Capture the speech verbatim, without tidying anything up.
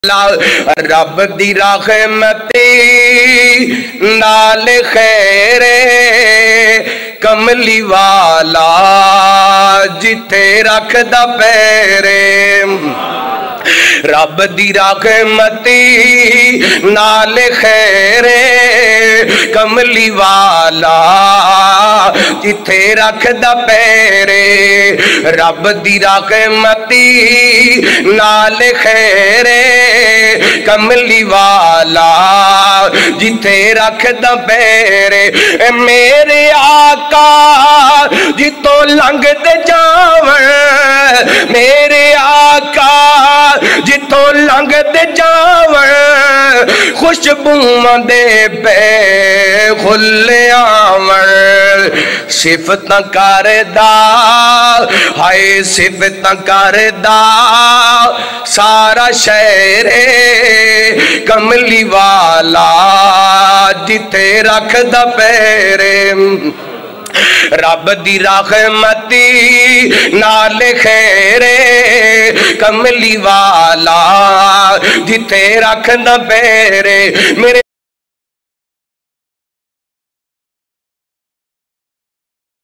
رب دی رحمتی نال خیر کملی والا جتھے رکھ دا پیرے رب دی رحمتی نال خیر کملی والا جتھے رکھ دا پیرے رب دی رحمتی نال خیر کملی والا جتھے رکھ دا پیرے میرے آقا جتوں لنگ دے جاون میرے آقا جتوں لنگ دے جاون خوشبو دے پے کھلے آون صفتاں کردا ہائے صفتاں کردا سارا شہر کملی والا جتھے رکھ دا پیرے رب دی رحمتی نال خیر کملی والا جتھے رکھ دا پیرے میرے